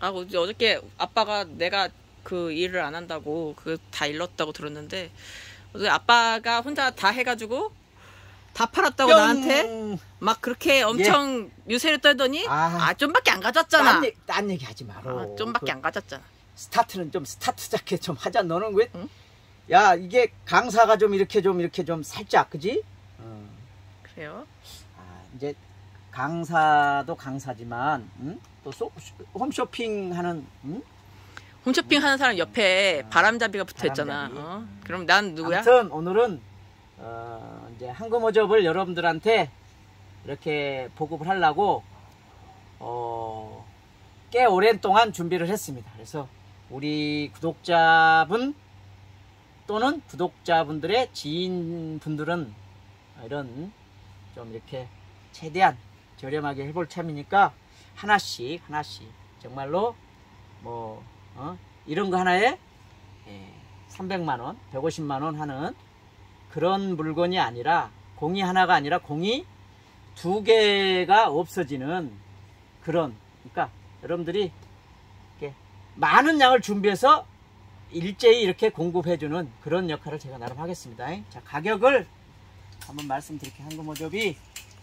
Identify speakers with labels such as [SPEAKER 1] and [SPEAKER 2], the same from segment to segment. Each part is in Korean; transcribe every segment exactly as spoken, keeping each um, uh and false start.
[SPEAKER 1] 아, 어제- 어저께 아빠가 내가 그 일을 안 한다고 그 다 일렀다고 들었는데 어제 아빠가 혼자 다 해가지고 다 팔았다고
[SPEAKER 2] 뿅!
[SPEAKER 1] 나한테 막 그렇게 엄청 유세를 떨더니
[SPEAKER 2] 아.
[SPEAKER 1] 아, 좀밖에 안 가졌잖아.
[SPEAKER 2] 딴, 얘기, 딴 얘기 하지 마라.
[SPEAKER 1] 아, 좀밖에
[SPEAKER 2] 그
[SPEAKER 1] 안 가졌잖아.
[SPEAKER 2] 스타트는 좀 스타트 잡게 좀 하자. 너는 왜?
[SPEAKER 1] 응?
[SPEAKER 2] 야, 이게 강사가 좀 이렇게 좀 이렇게 좀 살짝 그지? 어.
[SPEAKER 1] 그래요?
[SPEAKER 2] 아, 이제 강사도 강사지만 응? 또 소, 홈쇼핑 하는 응?
[SPEAKER 1] 홈쇼핑 하는 사람 옆에
[SPEAKER 2] 아,
[SPEAKER 1] 바람잡이가 붙어 있잖아.
[SPEAKER 2] 바람잡이.
[SPEAKER 1] 어? 그럼 난 누구야?
[SPEAKER 2] 아무튼 오늘은 어, 이제 한금어접을 여러분들한테 이렇게 보급을 하려고 어, 꽤 오랜 동안 준비를 했습니다. 그래서 우리 구독자분 또는 구독자분들의 지인분들은 이런 좀 이렇게 최대한 저렴하게 해볼 참이니까 하나씩 하나씩 정말로 뭐 어? 이런 거 하나에 예, 삼백만 원, 백오십만 원 하는 그런 물건이 아니라 공이 하나가 아니라 공이 두 개가 없어지는 그런, 그러니까 여러분들이 이렇게 많은 양을 준비해서 일제히 이렇게 공급해주는 그런 역할을 제가 나름 하겠습니다. 자, 가격을 한번 말씀드릴게요. 한금어접이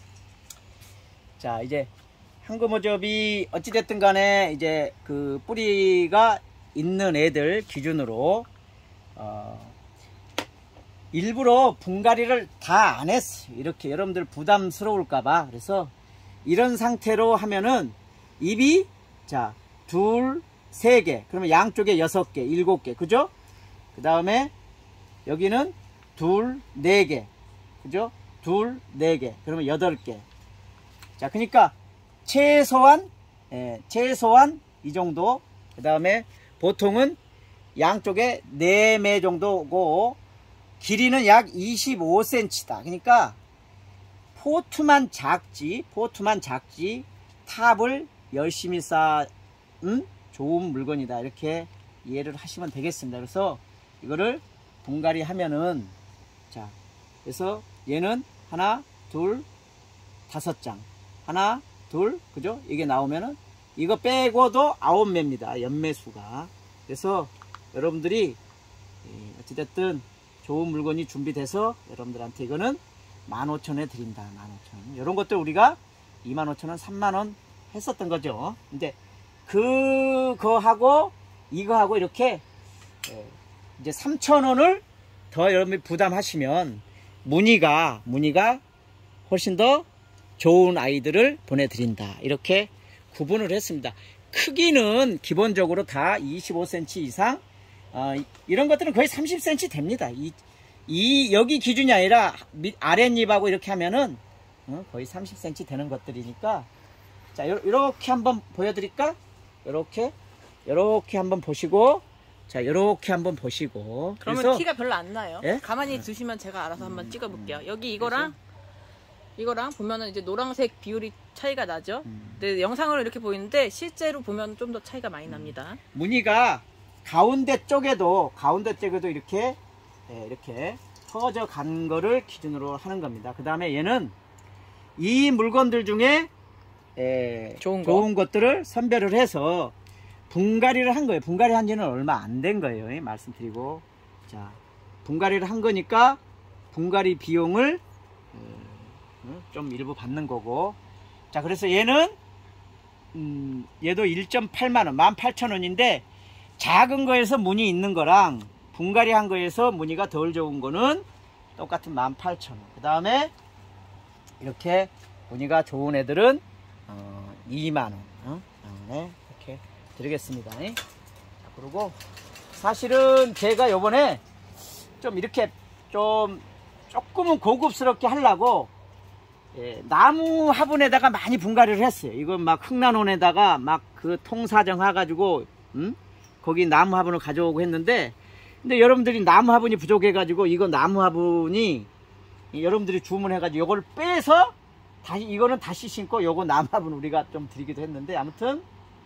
[SPEAKER 2] 자 이제 한금어접이 어찌됐든 간에 이제 그 뿌리가 있는 애들 기준으로 어 일부러 분갈이를 다 안 했어요. 이렇게 여러분들 부담스러울까봐. 그래서 이런 상태로 하면은 잎이 자 둘, 세 개, 그러면 양쪽에 여섯 개, 일곱 개, 그죠? 그 다음에 여기는 둘, 네 개, 그죠? 둘, 네 개, 그러면 여덟 개. 자, 그러니까 최소한 예, 최소한 이 정도. 그 다음에 보통은 양쪽에 네 매 정도고 길이는 약 이십오 센티미터다. 그러니까 포트만 작지, 포트만 작지 탑을 열심히 쌓은 좋은 물건이다. 이렇게 이해를 하시면 되겠습니다. 그래서 이거를 분갈이 하면은 자, 그래서 얘는 하나, 둘, 다섯 장, 하나, 둘, 그죠? 이게 나오면은 이거 빼고도 아홉 매입니다. 연매수가. 그래서 여러분들이 어찌됐든 좋은 물건이 준비돼서 여러분들한테 이거는 만 오천 원에 드린다. 만 오천 원. 이런 것들 우리가 이만 오천 원, 삼만 원 했었던 거죠. 근데 그거하고 이거하고 이렇게 이제 삼천 원을 더 여러분이 부담하시면 무늬가 무늬가 훨씬 더 좋은 아이들을 보내드린다. 이렇게 구분을 했습니다. 크기는 기본적으로 다 이십오 센티미터 이상, 어, 이런 것들은 거의 삼십 센티미터 됩니다. 이, 이 여기 기준이 아니라 밑 아랫잎하고 이렇게 하면은 어, 거의 삼십 센티미터 되는 것들이니까 자, 이렇게 한번 보여드릴까? 이렇게 이렇게 한번 보시고, 자, 이렇게 한번 보시고.
[SPEAKER 1] 그러면
[SPEAKER 2] 그래서,
[SPEAKER 1] 티가 별로 안 나요.
[SPEAKER 2] 예?
[SPEAKER 1] 가만히 두시면 제가 알아서 한번 찍어볼게요. 여기 이거랑 이거랑 보면은 이제 노란색 비율이 차이가 나죠.
[SPEAKER 2] 음.
[SPEAKER 1] 근데 영상으로 이렇게 보이는데 실제로 보면 좀 더 차이가 많이 납니다.
[SPEAKER 2] 무늬가 가운데 쪽에도 가운데 쪽에도 이렇게 예, 이렇게 퍼져 간 거를 기준으로 하는 겁니다. 그 다음에 얘는 이 물건들 중에 예,
[SPEAKER 1] 좋은 거.
[SPEAKER 2] 좋은 것들을 선별을 해서 분갈이를 한 거예요. 분갈이 한 지는 얼마 안 된 거예요. 예, 말씀드리고, 자, 분갈이를 한 거니까 분갈이 비용을 어, 좀 일부 받는 거고. 자, 그래서 얘는 음, 얘도 일 점 팔만 원, 만 팔천 원인데 작은 거에서 무늬 있는 거랑 분갈이 한 거에서 무늬가 덜 좋은 거는 똑같은 만 팔천 원. 그 다음에 이렇게 무늬가 좋은 애들은 어, 이만 원. 어? 네, 이렇게 드리겠습니다. 자, 그리고 사실은 제가 요번에 좀 이렇게 좀 조금은 고급스럽게 하려고 예, 나무 화분에다가 많이 분갈이를 했어요. 이건 막 흑난원에다가 막 그 통사정 해가지고 음? 거기 나무 화분을 가져오고 했는데, 근데 여러분들이 나무 화분이 부족해가지고 이거 나무 화분이 여러분들이 주문해가지고 이걸 빼서 다시 이거는 다시 심고 요거 나무 화분 우리가 좀 드리기도 했는데, 아무튼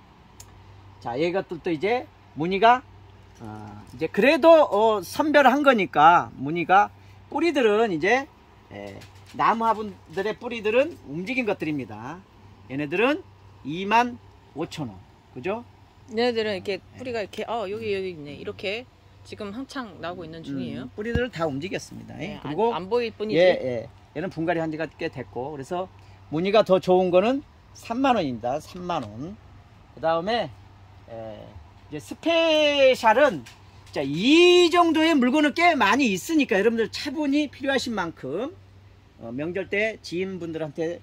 [SPEAKER 2] 자, 이것들도 이제 무늬가 어, 이제 그래도 어, 선별한 거니까 무늬가 뿌리들은 이제 예, 나무 화분들의 뿌리들은 움직인 것들입니다. 얘네들은 이만 오천 원, 그죠?
[SPEAKER 1] 얘네들은 이렇게 뿌리가 이렇게 어 여기 여기 있네 이렇게 지금 한창 나오고 있는 중이에요.
[SPEAKER 2] 음, 뿌리들을 다 움직였습니다.
[SPEAKER 1] 네,
[SPEAKER 2] 그리고
[SPEAKER 1] 안, 안 보일 뿐이지.
[SPEAKER 2] 예, 예. 얘는 분갈이 한 지가 꽤 됐고 그래서 무늬가 더 좋은 거는 삼만 원입니다. 삼만 원. 그 다음에 이제 스페셜은 자, 이 정도의 물건은 꽤 많이 있으니까 여러분들 차분히 필요하신 만큼 어, 명절 때 지인분들한테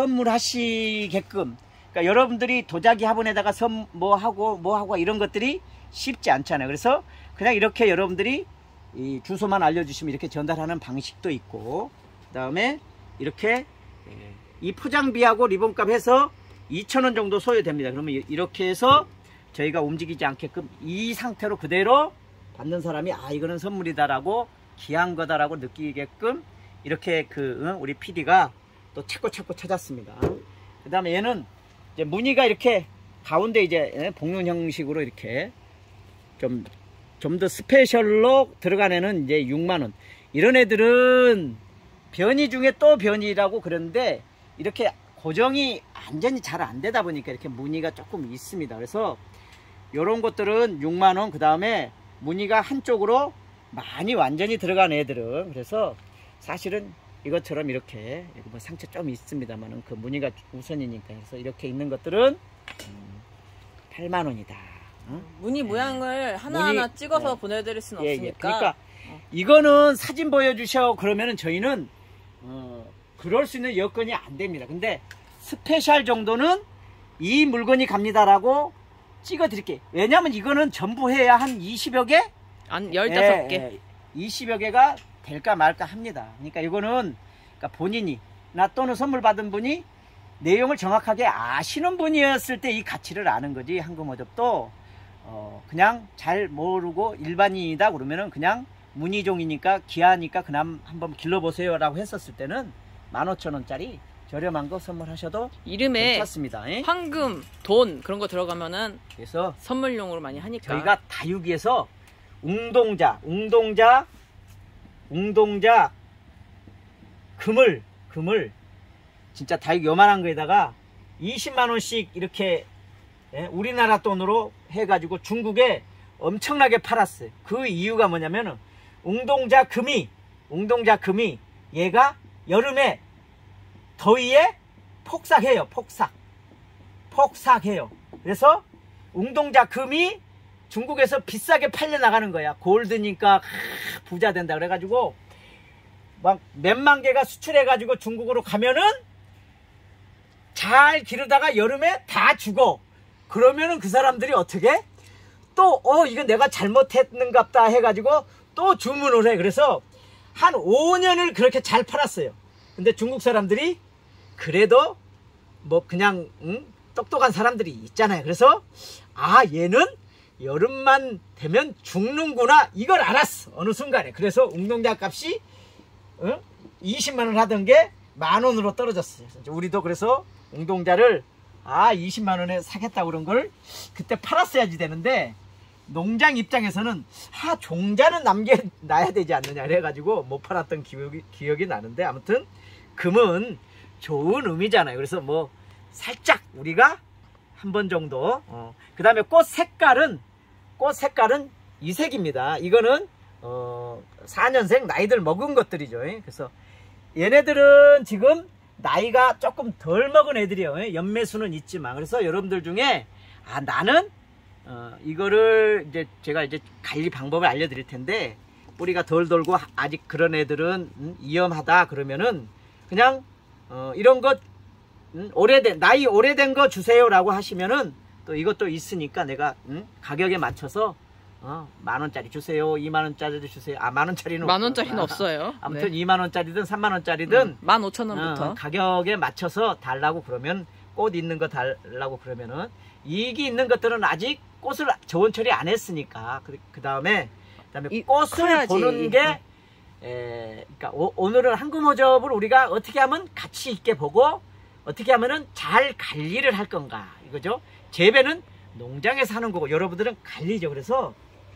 [SPEAKER 2] 선물하시게끔 그러니까 여러분들이 도자기 화분에다가 선 뭐 하고 뭐 하고 이런 것들이 쉽지 않잖아요. 그래서 그냥 이렇게 여러분들이 이 주소만 알려주시면 이렇게 전달하는 방식도 있고 그 다음에 이렇게 이 포장비하고 리본값 해서 이천 원 정도 소요됩니다. 그러면 이렇게 해서 저희가 움직이지 않게끔 이 상태로 그대로 받는 사람이 아 이거는 선물이다라고 귀한 거다라고 느끼게끔 이렇게 그 응? 우리 피디가 또 찾고 찾고 찾았습니다. 그 다음에 얘는 이제 무늬가 이렇게 가운데 이제 복륜 형식으로 이렇게 좀 좀 더 스페셜로 들어간 애는 이제 육만 원. 이런 애들은 변이 중에 또 변이라고 그러는데 이렇게 고정이 완전히 잘 안 되다 보니까 이렇게 무늬가 조금 있습니다. 그래서 요런 것들은 육만 원. 그 다음에 무늬가 한쪽으로 많이 완전히 들어간 애들은 그래서 사실은 이것처럼 이렇게 뭐 상처 좀 있습니다만은 그 무늬가 우선이니까 그래서 이렇게 있는 것들은 음, 팔만 원이다. 어?
[SPEAKER 1] 무늬
[SPEAKER 2] 네.
[SPEAKER 1] 모양을 하나하나
[SPEAKER 2] 무늬,
[SPEAKER 1] 찍어서
[SPEAKER 2] 네.
[SPEAKER 1] 보내드릴 수는
[SPEAKER 2] 예,
[SPEAKER 1] 없으니까.
[SPEAKER 2] 예. 그러니까 어. 이거는 사진 보여주셔 그러면은 저희는 어, 그럴 수 있는 여건이 안 됩니다. 근데 스페셜 정도는 이 물건이 갑니다라고 찍어 드릴게요. 왜냐면 이거는 전부 해야 한 이십여 개?
[SPEAKER 1] 한 열다섯 개.
[SPEAKER 2] 예, 예. 이십여 개가 될까 말까 합니다. 그러니까 이거는 그러니까 본인이 나 또는 선물 받은 분이 내용을 정확하게 아시는 분이었을 때 이 가치를 아는 거지. 한금어접도 어, 그냥 잘 모르고 일반인이다 그러면은 그냥 문의종이니까 귀하니까 그냥 한번 길러보세요 라고 했었을 때는 만 오천 원짜리 저렴한 거 선물하셔도
[SPEAKER 1] 이름에
[SPEAKER 2] 괜찮습니다. 예?
[SPEAKER 1] 황금, 돈 그런 거 들어가면은
[SPEAKER 2] 그래서
[SPEAKER 1] 선물용으로 많이 하니까
[SPEAKER 2] 저희가 다육이에서 웅동자, 웅동자, 웅동자 금을, 금을 진짜 다육 요만한 거에다가 이십만 원씩 이렇게 예? 우리나라 돈으로 해가지고 중국에 엄청나게 팔았어요. 그 이유가 뭐냐면은 웅동자 금이, 웅동자 금이 얘가 여름에 더위에 폭삭해요. 폭삭. 폭삭해요. 그래서 웅동자 금이 중국에서 비싸게 팔려 나가는 거야. 골드니까 하, 부자 된다 그래가지고 막 몇만 개가 수출해가지고 중국으로 가면은 잘 기르다가 여름에 다 죽어. 그러면은 그 사람들이 어떻게 또 어 이건 내가 잘못했는갑다 해가지고 또 주문을 해. 그래서 한 오 년을 그렇게 잘 팔았어요. 근데 중국 사람들이 그래도 뭐 그냥 응? 똑똑한 사람들이 있잖아요. 그래서 아 얘는 여름만 되면 죽는구나 이걸 알았어. 어느 순간에. 그래서 웅동자 값이 응? 이십만 원 하던 게 만 원으로 떨어졌어요. 우리도 그래서 웅동자를 아 이십만 원에 사겠다고 그런 걸 그때 팔았어야지 되는데 농장 입장에서는 아 종자는 남겨놔야 되지 않느냐 그래가지고 못 팔았던 기억이, 기억이 나는데 아무튼 금은 좋은 의미잖아요. 그래서 뭐 살짝 우리가 한 번 정도 어. 그 다음에 꽃 색깔은 꽃 색깔은 이 색입니다. 이거는 어, 사 년생 나이들 먹은 것들이죠. 그래서 얘네들은 지금 나이가 조금 덜 먹은 애들이에요. 연매수는 있지만. 그래서 여러분들 중에 아 나는 어, 이거를 이제 제가 이제 관리 방법을 알려드릴 텐데 뿌리가 덜 돌고 아직 그런 애들은 음, 위험하다 그러면은 그냥 어, 이런 것 음, 오래된 나이 오래된 거 주세요라고 하시면은 또 이것도 있으니까 내가 음, 가격에 맞춰서 어, 만 원짜리 주세요, 이만 원짜리 주세요. 아, 만 원짜리는
[SPEAKER 1] 만 원짜리는 없어요.
[SPEAKER 2] 아무튼
[SPEAKER 1] 네.
[SPEAKER 2] 이만 원짜리든 삼만 원짜리든
[SPEAKER 1] 음, 만 오천 원부터
[SPEAKER 2] 어, 가격에 맞춰서 달라고 그러면 꽃 있는 거 달라고 그러면은 이익이 있는 것들은 아직 꽃을 저온 처리 안 했으니까 그, 그 다음에 그다음에 꽃을 커야지. 보는 게 에, 그러니까 오, 오늘은 한금어접을 우리가 어떻게 하면 가치 있게 보고 어떻게 하면은 잘 관리를 할 건가 이거죠. 재배는 농장에서 하는 거고 여러분들은 관리죠. 그래서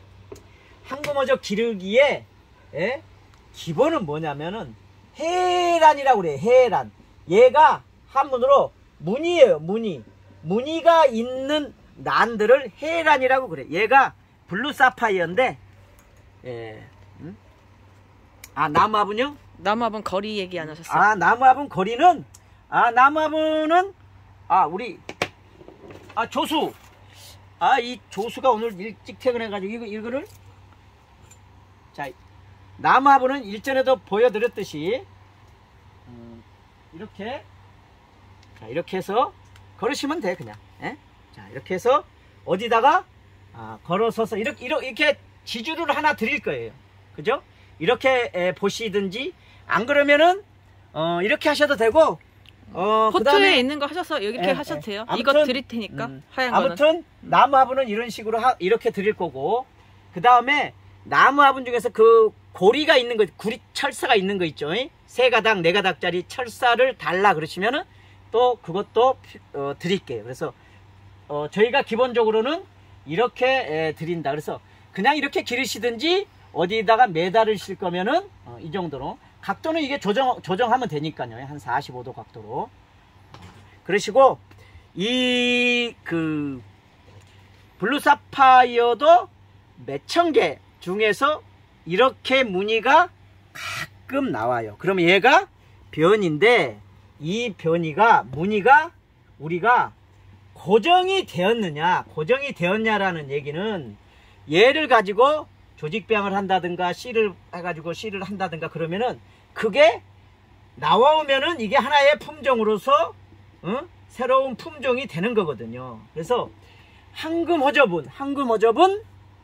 [SPEAKER 2] 한금어접 기르기에 에, 기본은 뭐냐면은 해란이라고 그래요. 해란. 얘가 한문으로 무늬예요. 무늬. 무늬가 있는 난들을 해란이라고 그래. 얘가 블루 사파이어인데, 예, 음? 아 나무화분요?
[SPEAKER 1] 나무화분 거리 얘기 안 하셨어요?
[SPEAKER 2] 아 나무화분 거리는, 아 나무화분은, 아 우리, 아 조수, 아 이 조수가 오늘 일찍 퇴근해가지고 이거 이거를, 자 나무화분은 일전에도 보여드렸듯이 음, 이렇게, 자 이렇게 해서 걸으시면 돼 그냥. 예? 자 이렇게 해서 어디다가 아, 걸어서서 이렇게 이렇게 지주를 하나 드릴 거예요. 그죠? 이렇게 에, 보시든지, 안 그러면은 어, 이렇게 하셔도 되고, 어,
[SPEAKER 1] 포트에
[SPEAKER 2] 그다음에
[SPEAKER 1] 있는 거 하셔서 이렇게
[SPEAKER 2] 예,
[SPEAKER 1] 하셔도
[SPEAKER 2] 예.
[SPEAKER 1] 돼요.
[SPEAKER 2] 아무튼,
[SPEAKER 1] 이거 드릴 테니까.
[SPEAKER 2] 음,
[SPEAKER 1] 하얀
[SPEAKER 2] 아무튼
[SPEAKER 1] 거는.
[SPEAKER 2] 나무화분은 이런 식으로 하, 이렇게 드릴 거고, 그 다음에 나무화분 중에서 그 고리가 있는 거, 구리 철사가 있는 거 있죠. 세 가닥 네 가닥짜리 철사를 달라 그러시면은 또 그것도 어, 드릴게요. 그래서 어, 저희가 기본적으로는 이렇게 에, 드린다. 그래서 그냥 이렇게 기르시든지 어디다가 매달으실 거면은 어, 이 정도로, 각도는 이게 조정, 조정하면 되니까요. 한 사십오 도 각도로 그러시고, 이 그 블루 사파이어도 몇천 개 중에서 이렇게 무늬가 가끔 나와요. 그럼 얘가 변인데, 이 변이가 무늬가 우리가 고정이 되었느냐 고정이 되었냐라는 얘기는, 얘를 가지고 조직병을 한다든가 씨를 해가지고 씨를 한다든가 그러면은 그게 나와오면은 이게 하나의 품종으로서 어? 새로운 품종이 되는 거거든요. 그래서 황금허접은 황금허접은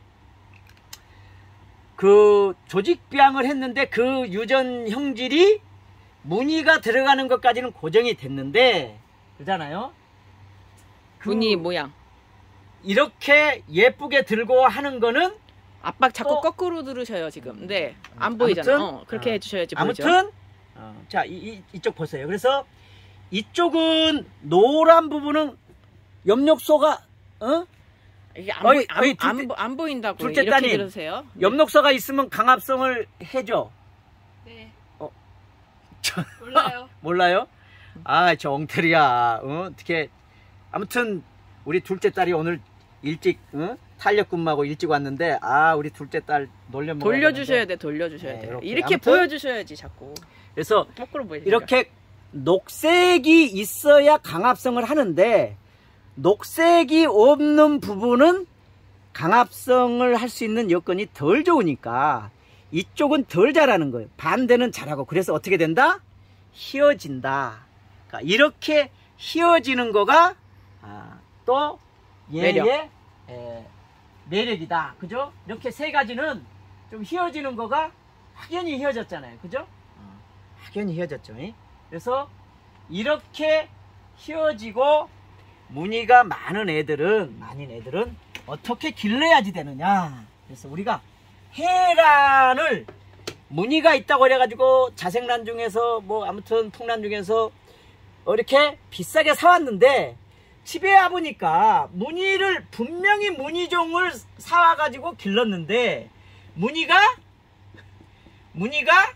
[SPEAKER 2] 그 조직병을 했는데 그 유전 형질이 무늬가 들어가는 것까지는 고정이 됐는데, 그러잖아요. 그
[SPEAKER 1] 무늬 모양.
[SPEAKER 2] 이렇게 예쁘게 들고 하는 거는
[SPEAKER 1] 압박 자꾸
[SPEAKER 2] 또,
[SPEAKER 1] 거꾸로 들으셔요 지금. 네, 안 보이잖아.
[SPEAKER 2] 아무튼,
[SPEAKER 1] 어, 그렇게
[SPEAKER 2] 어,
[SPEAKER 1] 해주셔야지 보이죠.
[SPEAKER 2] 아무튼 어, 자 이, 이, 이쪽 보세요. 그래서 이쪽은 노란 부분은 엽록소가 어?
[SPEAKER 1] 이게 안,
[SPEAKER 2] 어이,
[SPEAKER 1] 보이, 안,
[SPEAKER 2] 어이,
[SPEAKER 1] 안,
[SPEAKER 2] 둘째-
[SPEAKER 1] 보- 안 보인다고
[SPEAKER 2] 둘째
[SPEAKER 1] 이렇게
[SPEAKER 2] 따님,
[SPEAKER 1] 들으세요. 네.
[SPEAKER 2] 엽록소가 있으면 강합성을 해줘.
[SPEAKER 3] 네.
[SPEAKER 2] 어.
[SPEAKER 3] 몰라요.
[SPEAKER 2] 몰라요? 아, 저 엉터리야. 어? 어떻게. 아무튼, 우리 둘째 딸이 오늘 일찍, 어? 탄력 근무하고 일찍 왔는데, 아, 우리 둘째 딸 놀려 먹어야
[SPEAKER 1] 돌려주셔야
[SPEAKER 2] 되는데.
[SPEAKER 1] 돼, 돌려주셔야
[SPEAKER 2] 네,
[SPEAKER 1] 돼.
[SPEAKER 2] 이렇게.
[SPEAKER 1] 이렇게
[SPEAKER 2] 아무튼,
[SPEAKER 1] 보여주셔야지 자꾸.
[SPEAKER 2] 그래서,
[SPEAKER 1] 거꾸로 보이니까.
[SPEAKER 2] 이렇게 녹색이 있어야 강합성을 하는데, 녹색이 없는 부분은 강합성을 할 수 있는 여건이 덜 좋으니까, 이쪽은 덜 자라는 거예요. 반대는 잘하고. 그래서 어떻게 된다? 휘어진다. 그러니까 이렇게 휘어지는 거가 아, 또 얘의
[SPEAKER 1] 매력.
[SPEAKER 2] 에, 매력이다. 그죠? 이렇게 세 가지는 좀 휘어지는 거가 확연히 휘어졌잖아요. 그죠? 어, 확연히 휘어졌죠. 이? 그래서 이렇게 휘어지고 무늬가 많은 애들은 많은 애들은 어떻게 길러야지 되느냐. 그래서 우리가 해란을 무늬가 있다고 그래가지고 자생란 중에서 뭐 아무튼 풍란 중에서 이렇게 비싸게 사왔는데, 집에 와보니까 무늬를 분명히 무늬종을 사와가지고 길렀는데 무늬가 무늬가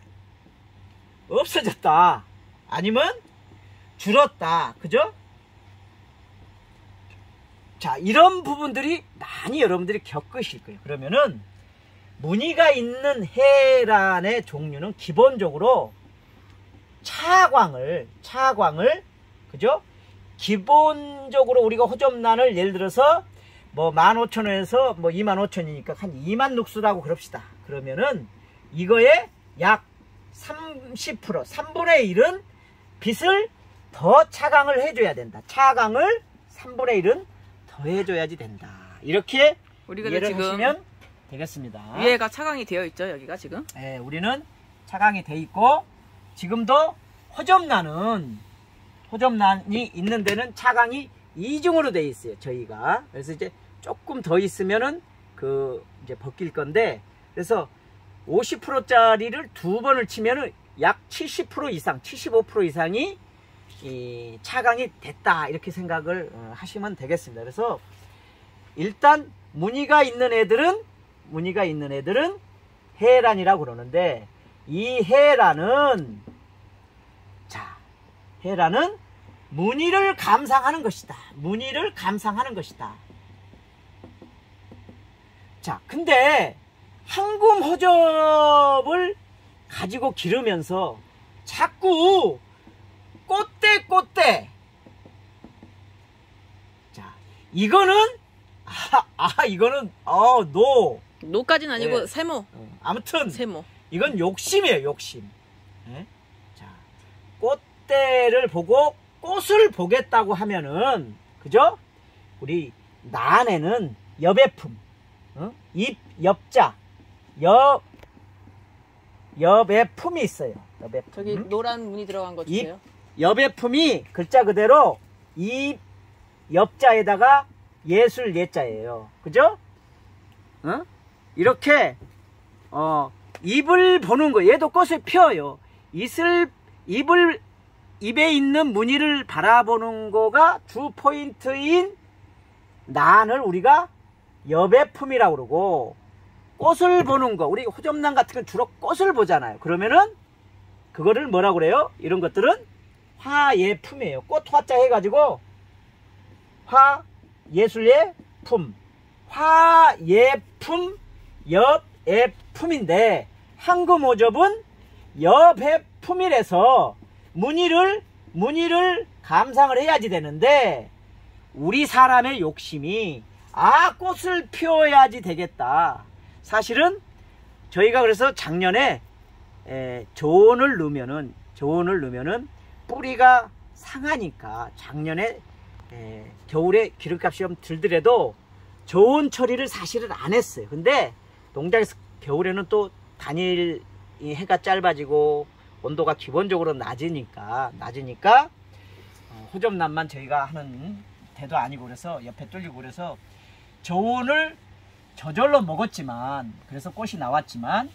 [SPEAKER 2] 없어졌다, 아니면 줄었다. 그죠? 자, 이런 부분들이 많이 여러분들이 겪으실 거예요. 그러면은 무늬가 있는 해란의 종류는 기본적으로 차광을 차광을 그죠? 기본적으로 우리가 호접란을 예를 들어서 뭐 만 오천 원에서 뭐 이만 오천 원이니까 한 이만 룩스라고 그럽시다. 그러면은 이거에 약 삼십 퍼센트 삼분의 일은 빛을 더 차광을 해줘야 된다. 차광을 삼분의 일은 더 해줘야지 된다. 이렇게
[SPEAKER 1] 우리가
[SPEAKER 2] 이해를
[SPEAKER 1] 지금
[SPEAKER 2] 하시면 되겠습니다.
[SPEAKER 1] 위에가 차광이 되어 있죠, 여기가 지금.
[SPEAKER 2] 네, 우리는 차광이 돼 있고, 지금도 호접란은 호접란이 있는 데는 차광이 이중으로 돼 있어요, 저희가. 그래서 이제 조금 더 있으면은 그 이제 벗길 건데, 그래서 오십 퍼센트짜리를 두 번을 치면은 약 칠십 퍼센트 이상, 칠십오 퍼센트 이상이 이 차광이 됐다, 이렇게 생각을 하시면 되겠습니다. 그래서 일단 무늬가 있는 애들은 무늬가 있는 애들은 해란이라고 그러는데, 이 해란은 자 해란은 무늬를 감상하는 것이다. 무늬를 감상하는 것이다. 자, 근데 황금 호접을 가지고 기르면서 자꾸 꽃대 꽃대. 자, 이거는 아, 아 이거는 어, 노.
[SPEAKER 1] 노까지는 아니고
[SPEAKER 2] 네.
[SPEAKER 1] 세모.
[SPEAKER 2] 어, 아무튼
[SPEAKER 1] 세모.
[SPEAKER 2] 이건 욕심이에요, 욕심. 네? 자, 꽃대를 보고 꽃을 보겠다고 하면은, 그죠? 우리 난에는 여배품, 어? 입 엽자, 여 여배품이 있어요. 여배품.
[SPEAKER 1] 저기 노란 무늬 들어간 거 주세요.
[SPEAKER 2] 입 여배품이 글자 그대로 입 엽자에다가 예술 예자예요. 그죠? 어? 이렇게 어 입을 보는 거. 얘도 꽃을 펴요. 입을 입을 입에 있는 무늬를 바라보는 거가 주 포인트인 난을 우리가 여배품이라고 그러고, 꽃을 보는 거, 우리 호접난 같은 건 주로 꽃을 보잖아요. 그러면은 그거를 뭐라고 그래요? 이런 것들은 화예품이에요. 꽃 화자 해가지고 화 예술의 품, 화예품, 여배품인데 황금 호접은 여배품이라서 무늬를 무늬를 감상을 해야지 되는데, 우리 사람의 욕심이 아 꽃을 피워야지 되겠다. 사실은 저희가 그래서 작년에 에, 조언을 넣으면은 조언을 넣으면은 뿌리가 상하니까 작년에 에, 겨울에 기름값이 좀 들더라도 조언 처리를 사실은 안 했어요. 근데 농장에서 겨울에는 또 단일 이 해가 짧아지고 온도가 기본적으로 낮으니까 낮으니까 어, 호접란만 저희가 하는 대도 아니고 그래서 옆에 뚫리고 그래서 저온을 저절로 먹었지만, 그래서 꽃이 나왔지만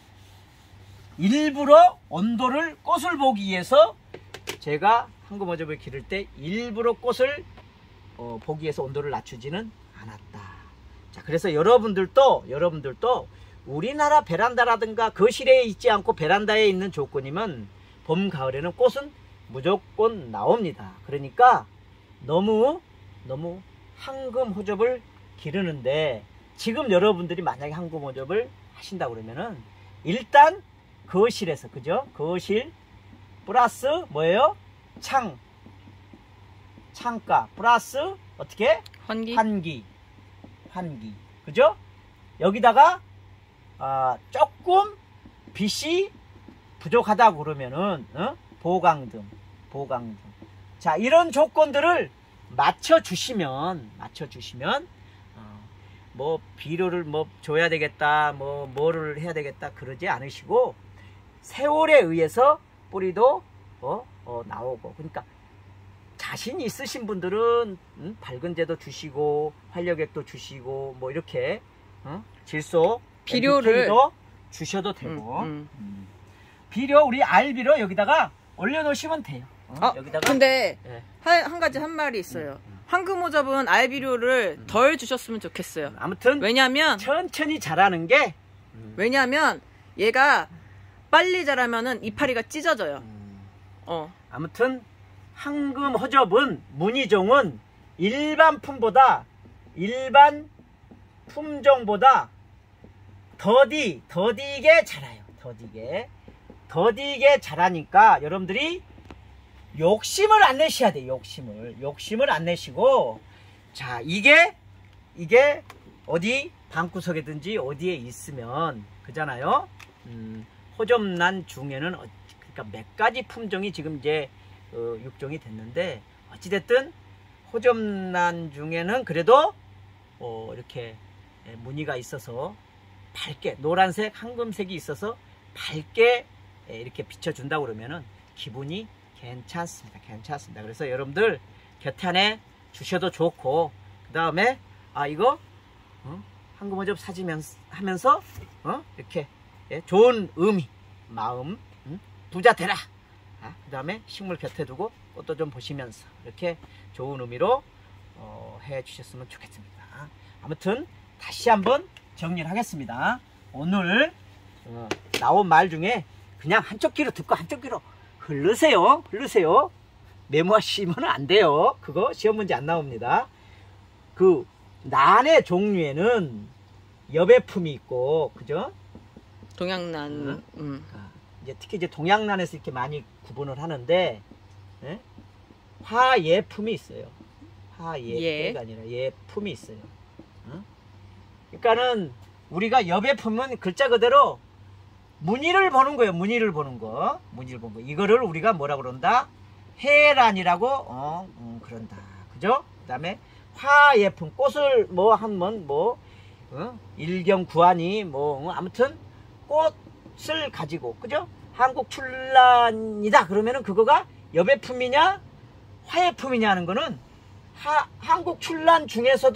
[SPEAKER 2] 일부러 온도를 꽃을 보기 위해서 제가 황금 호접을 기를 때 일부러 꽃을 어, 보기 위해서 온도를 낮추지는 않았다. 자, 그래서 여러분들도 여러분들도 우리나라 베란다라든가 거실에 있지 않고 베란다에 있는 조건이면 봄 가을에는 꽃은 무조건 나옵니다. 그러니까 너무 너무 황금 호접을 기르는데, 지금 여러분들이 만약에 황금 호접을 하신다 그러면은 일단 거실에서, 그죠? 거실 플러스 뭐예요? 창 창가 플러스 어떻게?
[SPEAKER 1] 환기.
[SPEAKER 2] 환기 환기 그죠? 여기다가 아, 조금 빛이 부족하다 그러면은 어? 보강등 보강등. 자, 이런 조건들을 맞춰 주시면 맞춰 주시면 어, 뭐 비료를 뭐 줘야 되겠다, 뭐 뭐를 해야 되겠다 그러지 않으시고, 세월에 의해서 뿌리도 어, 어, 나오고. 그러니까 자신 있으신 분들은 음, 밝은제도 주시고 활력액도 주시고 뭐 이렇게 어? 질소
[SPEAKER 1] 비료를
[SPEAKER 2] 도 주셔도 되고
[SPEAKER 1] 음, 음.
[SPEAKER 2] 음. 비료 우리 알비료 여기다가 올려놓으시면 돼요. 어?
[SPEAKER 1] 아,
[SPEAKER 2] 여기다가
[SPEAKER 1] 근데
[SPEAKER 2] 네.
[SPEAKER 1] 한, 한 가지 한 말이 있어요. 황금 호접은 알비료를
[SPEAKER 2] 음.
[SPEAKER 1] 덜 주셨으면 좋겠어요.
[SPEAKER 2] 아무튼
[SPEAKER 1] 왜냐면
[SPEAKER 2] 천천히 자라는 게 음.
[SPEAKER 1] 왜냐면 얘가 빨리 자라면은 이파리가 찢어져요.
[SPEAKER 2] 음.
[SPEAKER 1] 어.
[SPEAKER 2] 아무튼 황금 호접은 무늬종은 일반 품보다 일반 품종보다 더디 더디게 자라요. 더디게 더디게 자라니까 여러분들이 욕심을 안 내셔야 돼요. 욕심을 욕심을 안 내시고, 자, 이게 이게 어디 방구석에든지 어디에 있으면 그잖아요. 음, 호접란 중에는 어, 그러니까 몇 가지 품종이 지금 이제 어, 육종이 됐는데, 어찌됐든 호접란 중에는 그래도 어, 이렇게 무늬가 있어서 밝게 노란색 황금색이 있어서 밝게 이렇게 비춰준다고 그러면은 기분이 괜찮습니다. 괜찮습니다. 그래서 여러분들 곁에 안에 주셔도 좋고, 그 다음에 아 이거 어? 황금 호접 사지면서 하면서 어? 이렇게 예, 좋은 의미 마음 음? 부자 되라. 아, 그 다음에 식물 곁에 두고 꽃도 좀 보시면서 이렇게 좋은 의미로 어, 해 주셨으면 좋겠습니다. 아무튼 다시 한번 정리를 하겠습니다. 오늘 어, 나온 말 중에 그냥 한쪽 귀로 듣고 한쪽 귀로 흐르세요. 흐르세요. 메모하시면 안 돼요. 그거 시험 문제 안 나옵니다. 그 난의 종류에는 여배품이 있고, 그죠?
[SPEAKER 1] 동양난.
[SPEAKER 2] 응?
[SPEAKER 1] 음.
[SPEAKER 2] 아, 이제 특히 이제 동양난에서 이렇게 많이 구분을 하는데, 예? 화예품이 있어요. 화예가 아니라 예품이 있어요. 응? 그러니까는 우리가 여배품은 글자 그대로 무늬를 보는 거예요. 무늬를 보는 거. 무늬를 보는 거. 이거를 우리가 뭐라 그런다? 해란이라고 어, 음, 그런다. 그죠? 그 다음에 화예품. 꽃을 뭐 한번 뭐 어? 일경구안이 뭐 어? 아무튼 꽃을 가지고 그죠? 한국 출란이다. 그러면은 그거가 여배품이냐 화예품이냐 하는 거는 하, 한국 출란 중에서도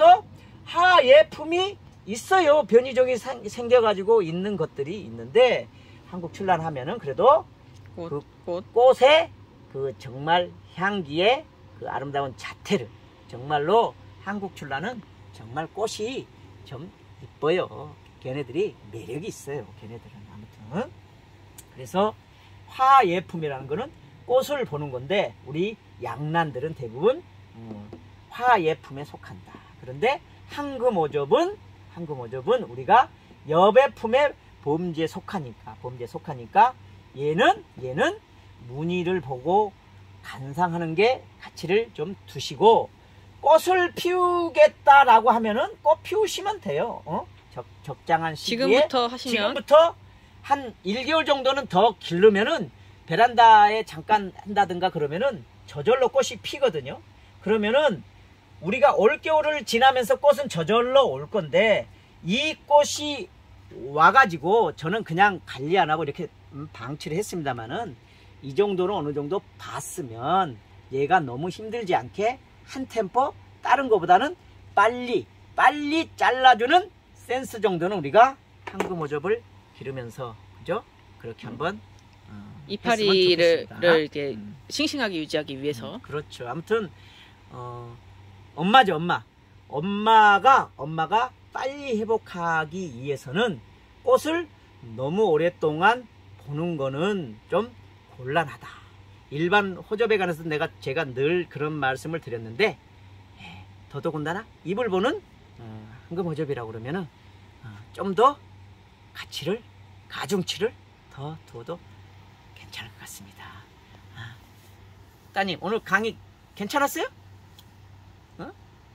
[SPEAKER 2] 화예품이 있어요. 변이종이 생, 생겨가지고 있는 것들이 있는데 한국 출란 하면은 그래도
[SPEAKER 1] 꽃,
[SPEAKER 2] 그
[SPEAKER 1] 꽃.
[SPEAKER 2] 꽃의 그 정말 향기의 그 아름다운 자태를 정말로 한국 출란은 정말 꽃이 좀 이뻐요. 걔네들이 매력이 있어요. 걔네들은 아무튼 그래서 화예품이라는 거는 꽃을 보는 건데 우리 양난들은 대부분 음, 화예품에 속한다. 그런데 황금오접은 황금오접은 우리가 여배품의 범주에 속하니까 범주에 속하니까 얘는 얘는 무늬를 보고 감상하는 게 가치를 좀 두시고 꽃을 피우겠다라고 하면은 꽃 피우시면 돼요. 어? 적, 적당한 시기에
[SPEAKER 1] 지금부터 하시면
[SPEAKER 2] 지금부터 한 일 개월 정도는 더 기르면은 베란다에 잠깐 한다든가 그러면은 저절로 꽃이 피거든요. 그러면은 우리가 올겨울을 지나면서 꽃은 저절로 올 건데 이 꽃이 와가지고 저는 그냥 관리 안 하고 이렇게 방치를 했습니다만은 이 정도는 어느 정도 봤으면 얘가 너무 힘들지 않게 한 템포 다른 것보다는 빨리 빨리 잘라주는 센스 정도는 우리가 황금오접을 기르면서 그죠? 그렇게 한번 어,
[SPEAKER 1] 이파리를 이렇게
[SPEAKER 2] 음.
[SPEAKER 1] 싱싱하게 유지하기 위해서.
[SPEAKER 2] 음, 그렇죠. 아무튼 어, 엄마죠, 엄마. 엄마가 엄마가 빨리 회복하기 위해서는 꽃을 너무 오랫동안 보는 거는 좀 곤란하다. 일반 호접에 관해서 내가 제가 늘 그런 말씀을 드렸는데 에, 더더군다나 입을 보는 어, 황금호접이라고 그러면은 어, 좀 더 가치를 가중치를 더 두어도 괜찮을 것 같습니다. 아. 따님 오늘 강의 괜찮았어요? 어?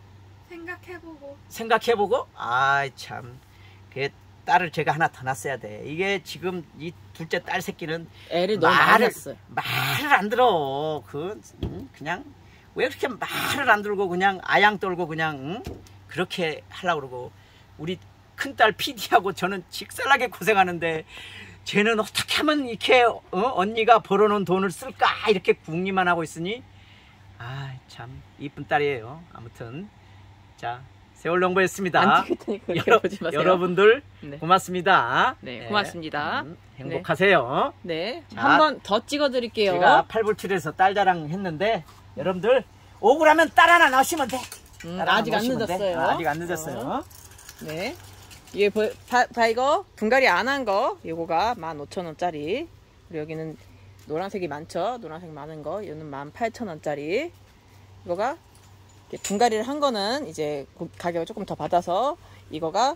[SPEAKER 3] 생각해보고.
[SPEAKER 2] 생각해보고 아이 참 그 딸을 제가 하나 더 낳았어야 돼. 이게 지금 이 둘째 딸 새끼는
[SPEAKER 1] 애를 너무 많이
[SPEAKER 2] 말을
[SPEAKER 1] 낳았어요.
[SPEAKER 2] 말을 안 들어. 그 응? 그냥 왜 그렇게 말을 안 들고 그냥 아양 떨고 그냥 응? 그렇게 하려고 그러고 우리 큰딸 피디하고 저는 직살나게 고생하는데 쟤는 어떻게 하면 이렇게 어? 언니가 벌어놓은 돈을 쓸까 이렇게 궁리만 하고 있으니 아 참 이쁜 딸이에요. 아무튼 자 세월농부였습니다.
[SPEAKER 1] 안 되겠다니 그렇게
[SPEAKER 2] 여러,
[SPEAKER 1] 보지 마세요.
[SPEAKER 2] 여러분들
[SPEAKER 1] 네.
[SPEAKER 2] 고맙습니다.
[SPEAKER 1] 네, 고맙습니다.
[SPEAKER 2] 음, 행복하세요.
[SPEAKER 1] 네,
[SPEAKER 2] 자,
[SPEAKER 1] 한 번 더 찍어드릴게요.
[SPEAKER 2] 제가 팔불출에서 딸 자랑 했는데 여러분들 억울하면 딸 하나 넣으시면 돼.
[SPEAKER 1] 음,
[SPEAKER 2] 딸 하나
[SPEAKER 1] 아직 안
[SPEAKER 2] 넣으시면 돼.
[SPEAKER 1] 늦었어요.
[SPEAKER 2] 아, 아직 안 늦었어요.
[SPEAKER 1] 어. 네. 이게 보, 바, 바 이거 분갈이 안 한 거 요거가 만 오천 원짜리 그리고 여기는 노란색이 많죠. 노란색 많은 거 이거는 만 팔천 원짜리 이거가 분갈이를 한 거는 이제 가격을 조금 더 받아서 이거가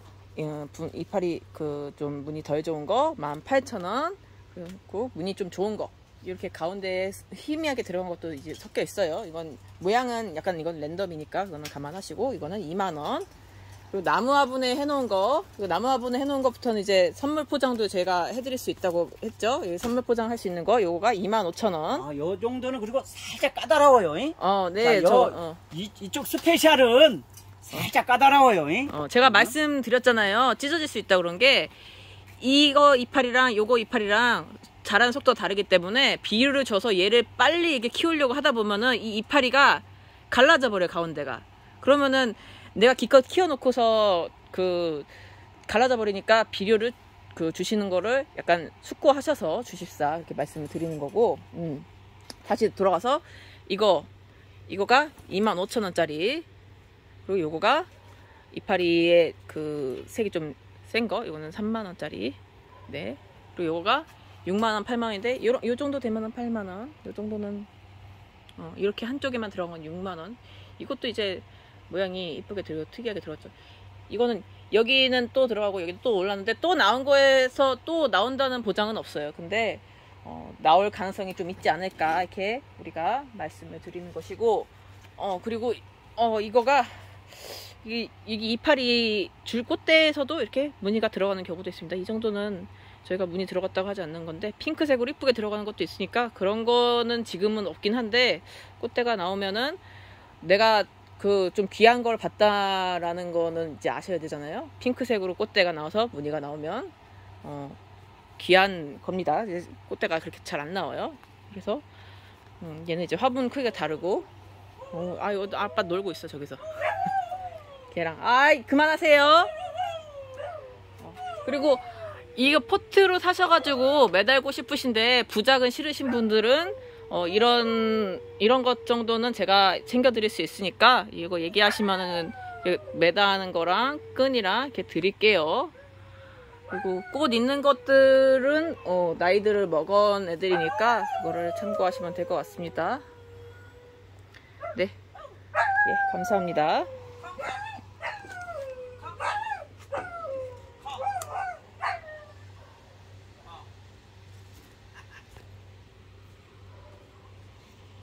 [SPEAKER 1] 이파리 그 좀 무늬 덜 좋은 거 만 팔천 원 그리고 무늬 좀 좋은 거 이렇게 가운데에 희미하게 들어간 것도 이제 섞여 있어요. 이건 모양은 약간 이건 랜덤이니까 그거는 감안하시고 이거는 이만 원. 그리고 나무 화분에 해놓은 거, 그리고 나무 화분에 해놓은 것부터는 이제 선물 포장도 제가 해드릴 수 있다고 했죠. 여기 선물 포장 할 수 있는 거, 요거가 이만 오천 원.
[SPEAKER 2] 아, 요 정도는 그리고 살짝 까다로워요. 잉?
[SPEAKER 1] 어, 네,
[SPEAKER 2] 자, 요,
[SPEAKER 1] 저, 어.
[SPEAKER 2] 이, 이쪽 스페셜은 살짝 까다로워요. 잉?
[SPEAKER 1] 어, 제가 말씀드렸잖아요. 찢어질 수 있다고 그런 게, 이거 이파리랑 요거 이파리랑 자라는 속도가 다르기 때문에 비율을 줘서 얘를 빨리 이렇게 키우려고 하다 보면은 이 이파리가 갈라져 버려요, 가운데가. 그러면은 내가 기껏 키워놓고서 그 갈라져 버리니까 비료를 그 주시는 거를 약간 숙고하셔서 주십사 이렇게 말씀을 드리는 거고. 음. 다시 돌아가서 이거 이거가 이만 오천 원짜리 그리고 요거가 이파리의 그 색이 좀 센 거 이거는 삼만 원짜리 네 그리고 요거가 육만 원 팔만 원인데 요, 요 정도 되면은 팔만 원 요 정도는 어, 이렇게 한쪽에만 들어간 건 육만 원 이것도 이제 모양이 이쁘게 들고 특이하게 들었죠. 이거는 여기는 또 들어가고 여기도 또 올랐는데 또 나온 거에서 또 나온다는 보장은 없어요. 근데 어, 나올 가능성이 좀 있지 않을까 이렇게 우리가 말씀을 드리는 것이고, 어 그리고 어 이거가 이, 이게 이파리 줄 꽃대에서도 이렇게 무늬가 들어가는 경우도 있습니다. 이 정도는 저희가 무늬 들어갔다고 하지 않는 건데, 핑크색으로 이쁘게 들어가는 것도 있으니까 그런 거는 지금은 없긴 한데, 꽃대가 나오면은 내가 그 좀 귀한 걸 봤다라는 거는 이제 아셔야 되잖아요. 핑크색으로 꽃대가 나와서 무늬가 나오면 어, 귀한 겁니다. 이제 꽃대가 그렇게 잘 안 나와요. 그래서 음, 얘는 이제 화분 크기가 다르고, 어, 아 이거 아빠 놀고 있어 저기서. 걔랑 아이 그만하세요. 어, 그리고 이거 포트로 사셔가지고 매달고 싶으신데 부작은 싫으신 분들은 어, 이런 이런 것 정도는 제가 챙겨드릴 수 있으니까 이거 얘기하시면은 매다하는 거랑 끈이랑 이렇게 드릴게요. 그리고 꽃 있는 것들은 어, 나이들을 먹은 애들이니까 그거를 참고하시면 될 것 같습니다. 네, 예, 감사합니다.